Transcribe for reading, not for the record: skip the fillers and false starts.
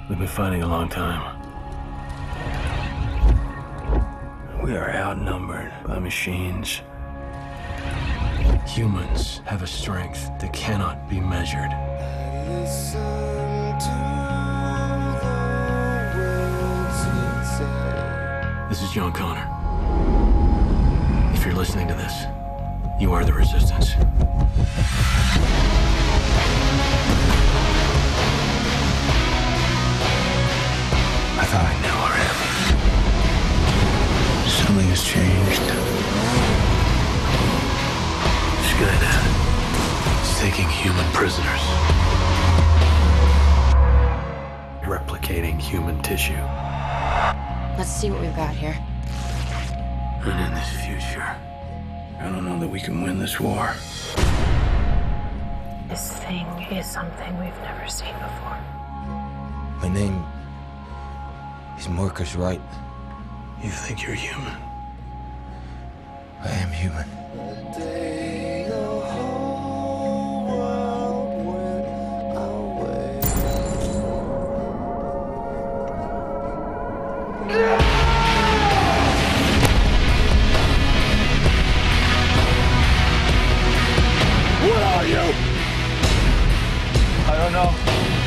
We've been fighting a long time. We are outnumbered by machines. Humans have a strength that cannot be measured. This is John Connor. If you're listening to this, you are the Resistance. I thought I knew already. Something has changed. Skynet is taking human prisoners. Replicating human tissue. Let's see what we've got here. And in this future, I don't know that we can win this war. This thing is something we've never seen before. My name is Marcus Wright. You think you're human? I am human. What are you? I don't know.